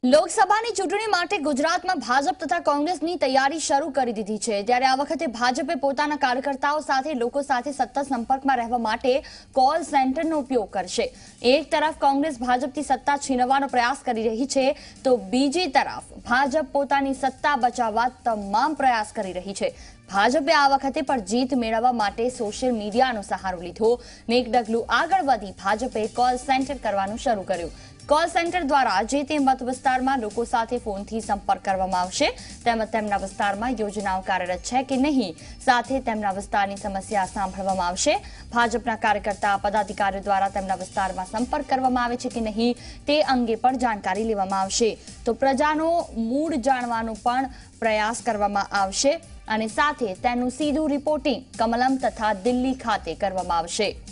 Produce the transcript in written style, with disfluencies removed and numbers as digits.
લોકસભાની ચૂંટણી માટે ગુજરાતમાં ભાજપ તથા કોંગ્રેસની તૈયારી શરૂ કરી દીધી છે। ત્યારે આ વખતે ભાજપે પોતાના કાર્યકર્તાઓ સાથે લોકો સાથે સતત સંપર્કમાં રહેવા માટે કોલ સેન્ટરનો ઉપયોગ કરશે। એક તરફ કોંગ્રેસ ભાજપથી સત્તા છીનવવાનો પ્રયાસ કરી રહી છે, તો બીજી તરફ ભાજપ પોતાની સત્તા બચાવવા તમામ પ્રયાસ કરી રહી છે। ભાજપે આ વખતે પણ જીત મેળવવા માટે સોશિયલ મીડિયાનો સહારો લીધો ને એક ડગલું આગળ વધી ભાજપે કોલ સેન્ટર કરવાનું શરૂ કર્યું। કોલ સેન્ટર દ્વારા જે તે મત વિસ્તારમાં લોકો સાથે ફોનથી સંપર્ક કરવામાં આવશે, તેમજ તેમના વિસ્તારમાં યોજનાઓ કાર્યરત છે કે નહીં, સાથે તેમના વિસ્તારની સમસ્યા સાંભળવામાં આવશે। ભાજપના કાર્યકર્તા પદાધિકારીઓ દ્વારા તેમના વિસ્તારમાં સંપર્ક કરવામાં આવે છે કે નહીં તે અંગે પણ જાણકારી લેવામાં આવશે। તો પ્રજાનો મૂડ જાણવાનો પણ પ્રયાસ કરવામાં આવશે અને સાથે તેનું સીધું રિપોર્ટિંગ કમલમ તથા દિલ્હી ખાતે કરવામાં આવશે।